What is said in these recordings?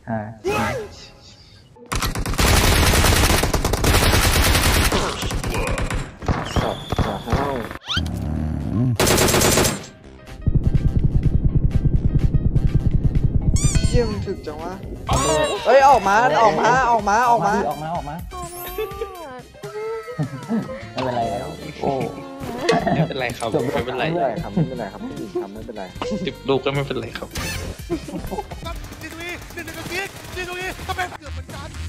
อ่าสับจะห้าวเยี่ยมถึกจังวะเฮ้ยออกมาไม่เป็นไรแล้วโอ้ไม่เป็นไรครับไม่เป็นไรครับผู้หญิงครับไม่เป็นไร 10 ลูกก็ไม่เป็นไรครับนี่ตรงนี้ทำไมเกือบเหมือนกัน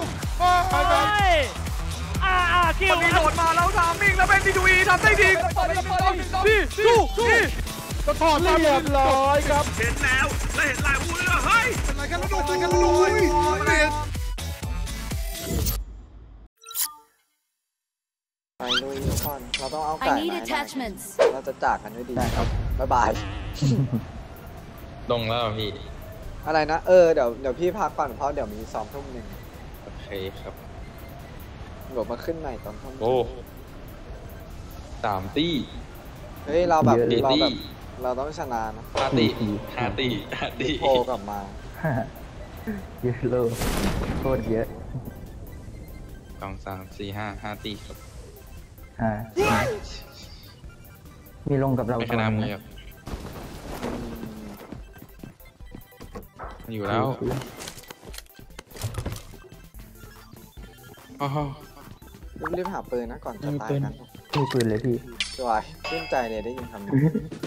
คิวโดดมาแล้วทำมิ่งแล้วเป็นดีทำได้ดีนี่ก็ถอดเรียบร้อยครับเห็นแล้วและเห็นลายวูเลยเฮ้ยเป็นไรกันแล้วดูไปลุยทุกคนเราต้องเอาไก่มาเราจะจากกันด้วยดีครับบ๊ายบายลงแล้วพี่อะไรนะเดี๋ยวพี่พักก่อนเพราะเดี๋ยวมีซ้อมทุ่มหนึ่งโอเคครับเดี๋ยวมาขึ้นใหม่ตอนทุ่มโอ้3 ตี้เฮ้ยเราต้องชนะนะ 5 ตี้โผล่กลับมาเยอะเลยโคตรเยอะ 2 3 4 5 ตี้ครับมีลงกับเราไม่ชนะมืออยู่แล้วรีบหาปืนนะก่อนจะตายกันมีปืนเลยพี่สวยชื่นใจเลยได้ยินคำนี้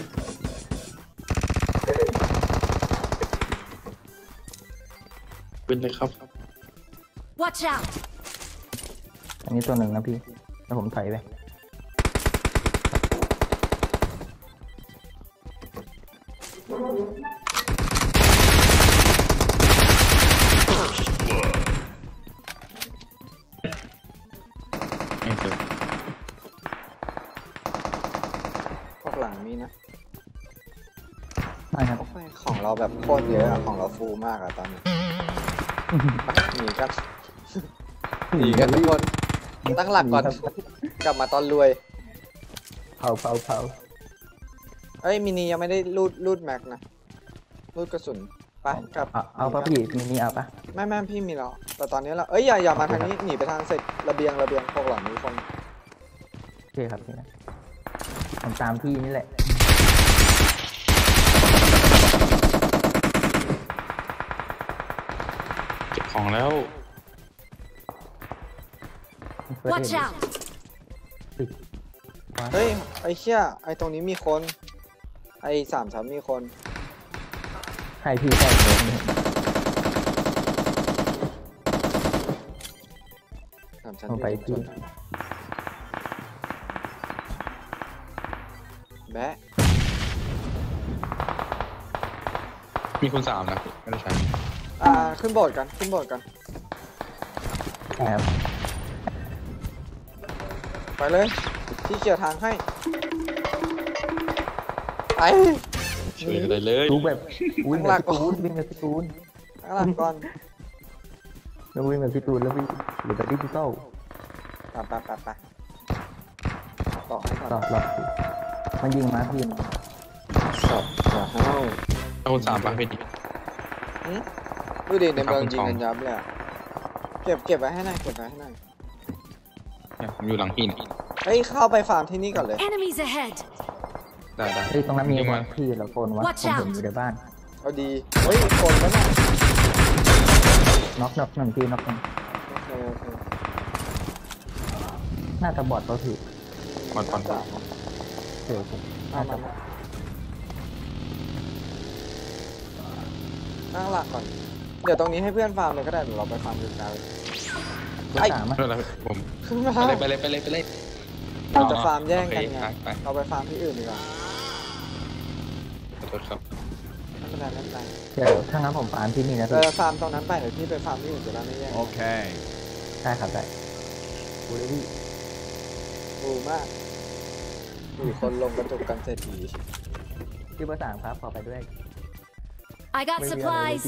ปืนเลยครับ Watch out อันนี้ตัวหนึ่งนะพี่แล้วผมถอยไปพวกหลังมีนะไม่ครับของเราแบบโคตรเยอะของเราฟูมากอะตอนนี้หนีกันทุกคนตั้งหลักก่อนกลับมาตอนรวยเผาเอ้ยมินิยังไม่ได้รูดแม็กนะรูดกระสุนไปกลับเอาปะพี่มินิเอาปะไม่พี่มีแล้วแต่ตอนนี้เราอย่ามาทางนี้หนีไปทางเสร็จระเบียงพวกหลังมีคนโอเคครับพี่นะผมตามพี่นี่แหละเก็บของแล้ว Watch out เฮ้ยไอ้เชี่ยไอ้ตรงนี้มีคนไอ้3 ชั้นมีคนใครพี่ใครคน 3 ชั้นไปพี่แบะมีคุณ3นะไม่ได้ใช้ขึ้นโบสถ์กันครับไปเลยที่เกี่ยวทางให้ไปเฉยเลยดูแบบวิ่งแบบพี่ตูนข้างหลังก่อนแล้ววิ่งแบบพี่ตูนแล้วพี่หรือแบบดิจิตอลไปต่อให้ก่อนต่อมันยิงมาพี่สับจะห้าวเอาคุณ3ป่ะพี่ดิดูดิในเมืองยิงกันยับเลยเก็บไว้ให้หน่อยผมอยู่หลังพี่นี่เฮ้ยเข้าไปฟาร์มที่นี่ก่อนเลยได้เฮ้ยตรงนั้นมีคนพี่เราโกนวะผมเห็นอยู่ในบ้านเอาดีเฮ้ยโกนแล้วนะน็อกหนึ่งพี่น็อกหนึ่งน่าจะบอดตัวถือก่อนเดี๋ยวนั่งหลักก่อนเดี๋ยวตรงนี้ให้เพื่อนฟาร์มเลยก็ได้เดี๋ยวเราไปฟาร์มกันเลยไอ้ผมไปเลยเราจะฟาร์มแย่งกันไงเราไปฟาร์มที่อื่นดีกว่าขอโทษครับไม่เป็นไรเดี๋ยวถ้างั้นผมฟาร์มที่นี่นะฟาร์มตรงนั้นไปเดี๋ยวพี่ไปฟาร์มที่อื่นจะได้ไม่แย่งโอเคได้ครับได้ดูเลยพี่ดูมากมีคนลงกระจุกกันเศรษฐีที่เบอร์3ครับขอไปด้วย I got supplies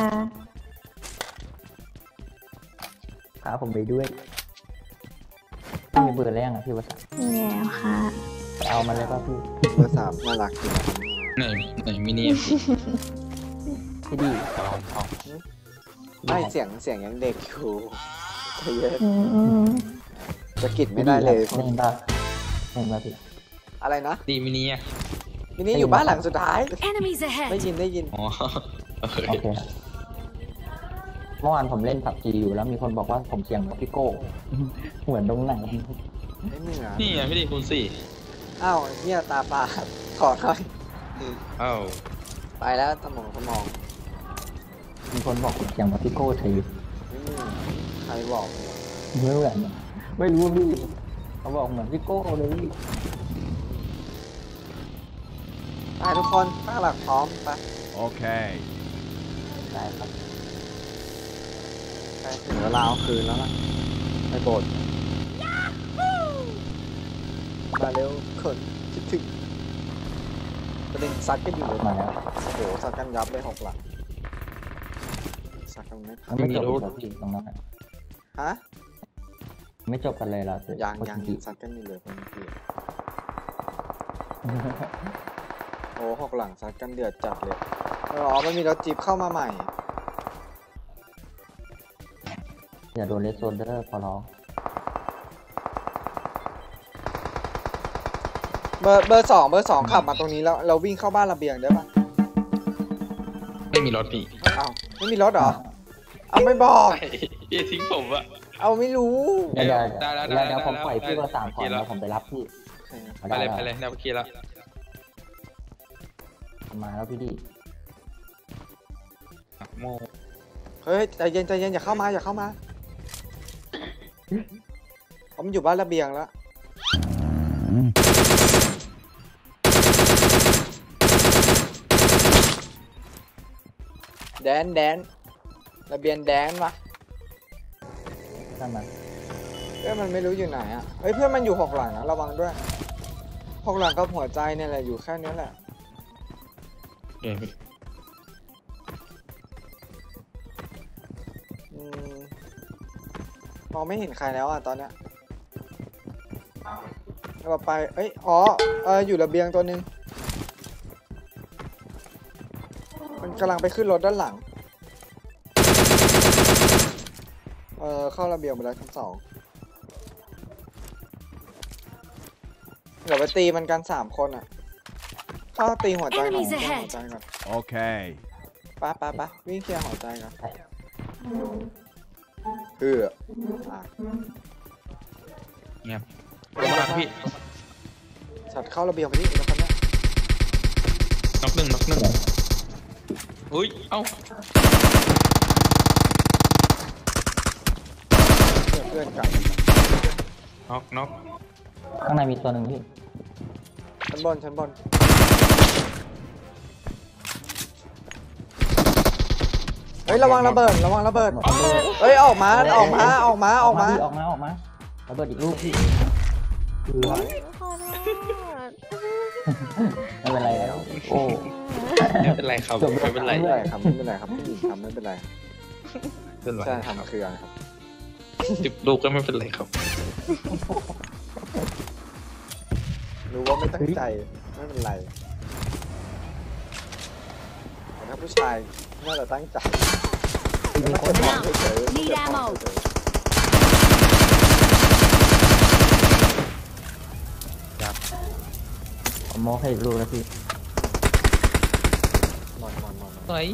ครับผมไปด้วยมีเบอร์แรงอ่ะพี่เบอร์3 มีแล้วค่ะเอามาเลยป่ะพี่เบอร์3น่ารักจริงไหนมินิพี่ดีลองไม่เสียงยังเด็กอยู่ใจเย็นจะกิดไม่ได้เลยเล่นบ้าเล่นบ้าพี่อะไรนะตีมินิอ่ะมินี่อยู่บ้านหลังสุดท้าย Enemies ได้ ahead! ยินอ๋อโอเคโอเคครับเมื่อวานผมเล่นผับจีอยู่แล้วมีคนบอกว่าผมเสียงแบบพี่โก้ เหมือนตรงไหนไม่เหนื่อยนี่ไงพี่ดีคูณ4 อ้าวเฮียตาปลาขอหน่อยอ้าวไปแล้วสมองมีคนบอกผมเสียงแบบพี่โก้เฉยไม่มีใครบอกไม่เหมือนไม่รู้ว่าพี่เขาบอกเหมือนพี่โก้เลยพี่ไปทุกคนตั้งหลักพร้อมไป Okay. ได้ครับไปถึงเวลาเอาคืนแล้วล่ะไปโบสถ์มาเร็วคนคิดถึงประเด็นซัดกันอยู่เลยมาแล้วโอ้โหซัดกันยับเลย6 หลังซัดกันไม่พัมักนไม่จบอีกแล้วพี่ตรงนั้นอะฮะไม่จบกันเลยล่ะยังจริงซัดกันอยู่เลยคนเดียวโอ้6 หลังซัดกันเดือดจัดเลยอ๋อมันมีรถจี๊ปเข้ามาใหม่อย่าโดนเลสโซนเดอร์ขอร้องเบอร์สองขับมาตรงนี้แล้วเราวิ่งเข้าบ้านระเบียงได้ปะไม่มีรถพี่อ้าวไม่มีรถเหรอเอาไม่บอกพี่ทิ้งผมอะเอาไม่รู้ได้ได้ได้ได้เดี๋ยวผมได้ปล่อยพี่ได้มา3 ก่อนได้แล้วผมไปรับพี่ไปเลยไปเลยได้เมื่อกี้แล้วมาแล้วพี่ดิโมเฮ้ยใจเย็นอย่าเข้ามาผมอยู่บ้านระเบียงแล้วแดนระเบียงแดนวะนั่นมันเพื่อนมันไม่รู้อยู่ไหนอ่ะเฮ้ยเพื่อนมันอยู่6 หลังนะระวังด้วย6 หลังกับหัวใจเนี่ยแหละอยู่แค่นี้แหละเอ้ยมองไม่เห็นใครแล้วอ่ะตอนเนี้ยเราไปเอ้ยอ๋ออยู่ระเบียงตัวหนึงมันกำลังไปขึ้นรถด้านหลังเข้าระเบียงไปแล้วชั้น 2เดี๋ยวไปตีมันกัน3 คนอ่ะเข้าตีหัวใจก่อน Enemies หัว ahead ใจก่อน Okay. ไปวิ่งเคลียร์หัวใจก่อนอ่ะเงียบลงมาพี่สัตว์เข้าระเบียงไปนี่แล้วคนเนี้ยน็อกหนึ่งอุ้ยเอ้าเพื่อนกันน็อกข้างในมีตัวหนึ่งพี่ชั้นบนเฮ้ยระวังระเบิดเฮ้ยออกมาพี่ออกมาระเบิดอีกลูกพี่คือขอโทษไม่เป็นไรแล้วโอ้ไม่เป็นไรครับไม่เป็นไรไม่เป็นไรครับผู้หญิงครับไม่เป็นไรเป็นไรใช่ทำเครื่องครับ 10 ลูกก็ไม่เป็นไรครับรู้ว่าไม่ตั้งใจไม่เป็นไรแต่ถ้าผู้ชายน่าจะตั้งใจมีคนมองเฉยๆ Need ammo ผมมองให้อีกลูกแล้วพี่มอนเฮ้ย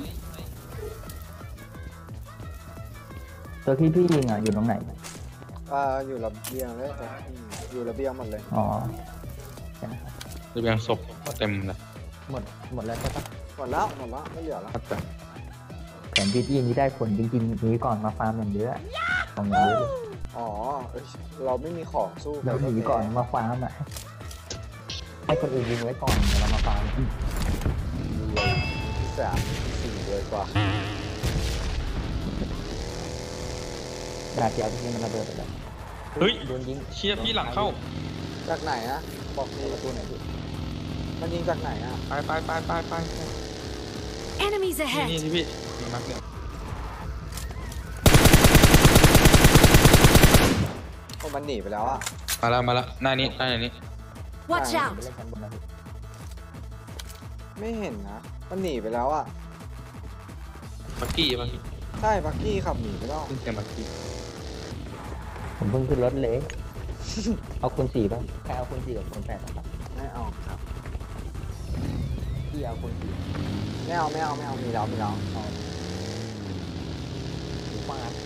ตัวที่พี่ยิงอ่ะอยู่ตรงไหนอยู่ระเบียงเลยอยู่ระเบียงหมดเลยอ๋อระเบียงศพเต็มเลยหมดแล้วใช่ปะหมดแล้วไม่เหลือแล้วครับแต่แผนพี่นี้ได้ผลจริงๆนี้ก่อนมาฟาร์มอย่างเยอะของอย่างเยอะเลยอ๋อเราไม่มีของสู้เดี๋ยวหนีก่อนมาฟาร์มอ่ะให้คนอื่นยิงไว้ก่อนเดี๋ยวเรามาฟาร์มที่3 4เลยกว่าดาบเดียวที่มันระเบิดไปแล้วเฮ้ยโดนยิงเชียพี่หลังเข้าจากไหนอะบอกทีประตูไหนพี่มันยิงจากไหนอะไป Enemies นี่ ahead! ที่พี่มีนักเนี่ยมันหนีไปแล้วอะมาแล้วหน้านี้ Watch ไป out! เล่นชั้นบนนะพี่ไม่เห็นนะมันหนีไปแล้วอะปักกี้ป่ะพี่ใช่บักกี้ขับหนีไปแล้วขึ้นเสียงบักกี้ผมเพิ่งขึ้นรถเลย เอาคูณ4ป่ะใครเอาคูณ4กับคูณ8ครับไม่เอาครับพี่เอาคูณ4 ไม่เอามีแล้วเอาหูฟังอ่ะ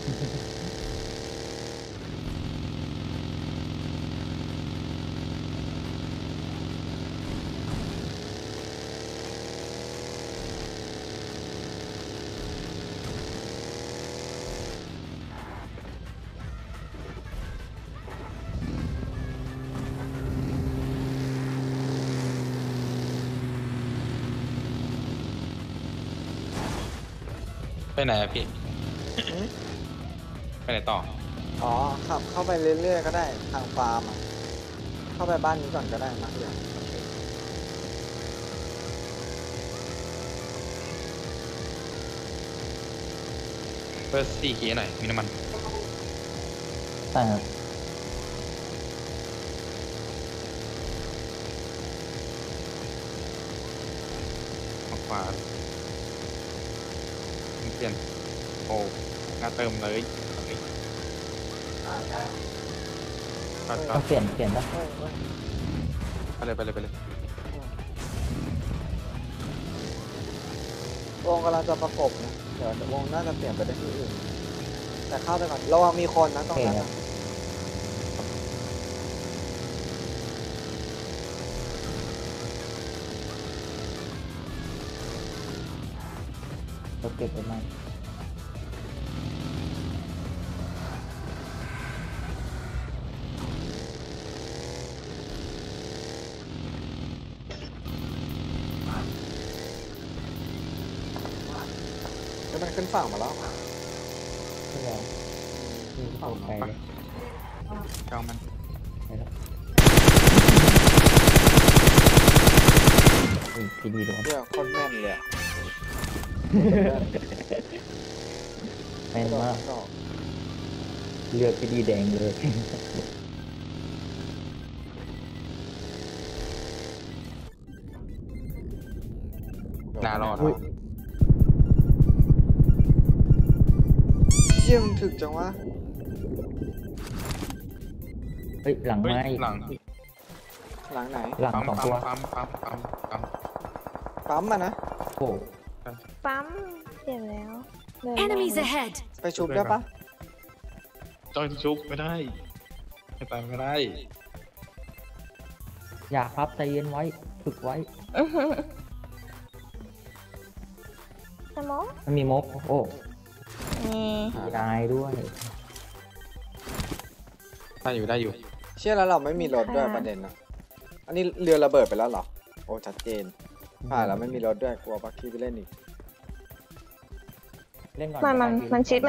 ไปไหนอะพี่ ไปไหนต่ออ๋อขับเข้าไปเรื่อยๆก็ได้ทางฟาร์มอะเข้าไปบ้านนี้ก่อนก็ได้นะเดี๋ยวเปิด4เคหน่อย มีน้ำมันใช่ครับออกขวาเปลี่ยน โอ้น่าเติมเลยก็ต้องเปลี่ยนป่ะไปเลยวงกำลังจะประกบนะเดี๋ยววงน่าจะเปลี่ยนไปได้ที่อื่นแต่เข้าไปก่อนระวังมีคนนะตรงนั้นนะเราเก็บไว้ไหมแล้วมันขึ้นฝั่งมาแล้วที่เราที่เขาไปเจ้ามันไปแล้วพี่ดีโดนเดี๋ยวคนแม่นเลยอะแม่นมากดอกเลือกพี่ดีแดงเลยน่ารอดอุ๊ยเชี่ยมนถึกจังวะเฮ้ยหลังเฮ้ยไม้หลังหลังไหนหลังปั๊มสองตัวปั๊มปั๊มมานะโอ้ปั๊มเปลี่ยนแล้วเดิน Enemies ได้ ahead! ไปชุบได้ปะจอยชุบไม่ได้ไม่ตายไม่ได้อย่าครับใจเย็นไว้ฝึกไว้สมองมันมีมกโอ้นี่ตายด้วยได้อยู่เชื่อแล้วเราไม่มีรถด้วยประเด็นนะอันนี้เรือระเบิดไปแล้วเหรอโอ้ชัดเจนผ่านแล้วไม่มีรถด้วยกลัวบักกี้ไปเล่นอีกเล่นก่อนมันชิด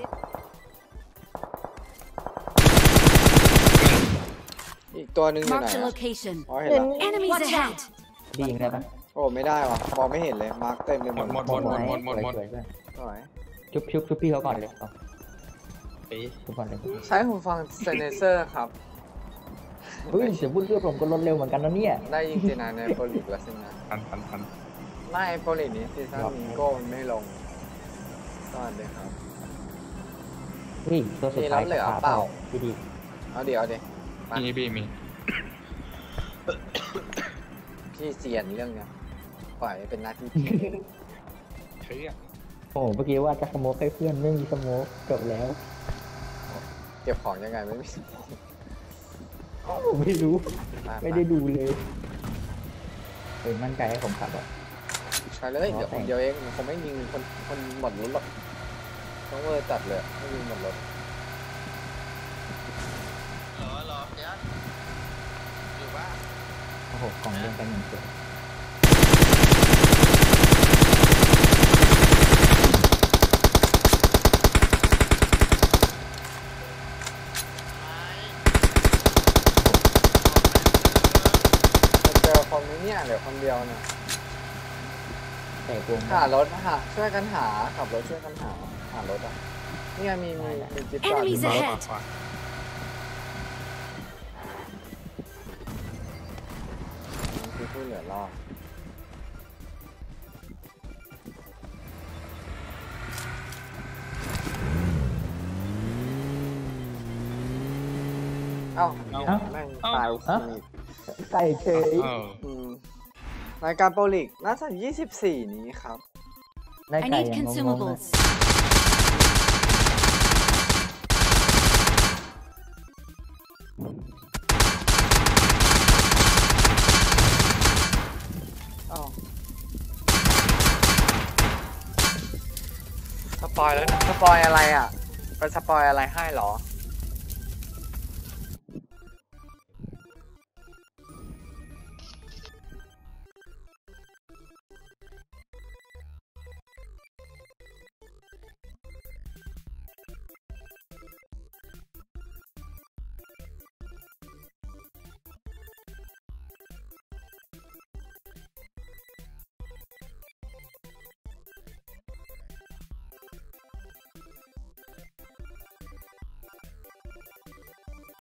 อีกตัวหนึ่งอยู่ไหน Marked a อะ location. อ๋อเห็นละ Enemies ahead! ดียิงได้ปะโอ้ไม่ได้วะมองไม่เห็นเลยมาร์กเต็มเลยหมดหมดสวยๆสวยชุบพี่เขาก่อนเลยเอาเอ๊ะชุบก่อนเลยใช้หูฟังเซเนเซอร์ครับเฮ้ยเสียงพูดเรื่องผมก็ลดเร็วเหมือนกันนะเนี่ยได้ยิงจีนาในโปรลิกแล้วสินะทันไม่โปรลิกนี้ซีซั่นนี้โก้มันไม่ลงก็เลยครับเฮ้ยตัวสุดท้ายมีรถเหลือเปล่าพี่ดีเอาเดี๋ยวมีพี่มีพี่เซียนเรื่องเนี้ยปล่อยให้เป็นหน้าที่เฮ้ยโอ้เมื่อกี้ว่าจะสโมกให้เพื่อนไม่มีสโมกจบแล้วเก็บของยังไงไม่มีไม่รู้มาไม่ได้ดูเลยเฮ้ยมั่นใจให้ผมขับอ่ะใช่เลยเดี๋ยวคนเดียวเองมันคงไม่ยิงคนหมดรถหรอกต้องเวอร์จัดเลยไม่ยิงหมดรถโอ้โหกล่องเล่นกันอย่างเดียวจะเจอคนนี้เนี่ยเหลือคนเดียวเนี่ยแต่กวงหารถช่วยกันหาขับรถช่วยกันหารถอ่ะนี่ไงมีจิ๊บจอด Enemies ขวา ahead! ขวาคือผู้เหลือรอดเอ้าเอ้าแม่งเอ้าตายฮะ ไก่เฉยเอออืมรายการโปรลีกน่าจะ24 นี้ครับได้ I ไก่ need อย่างงงๆเลย consumables. เอ้าสปอยแล้วนะสปอยอะไรอ่ะเป็นสปอยอะไรให้เหรอ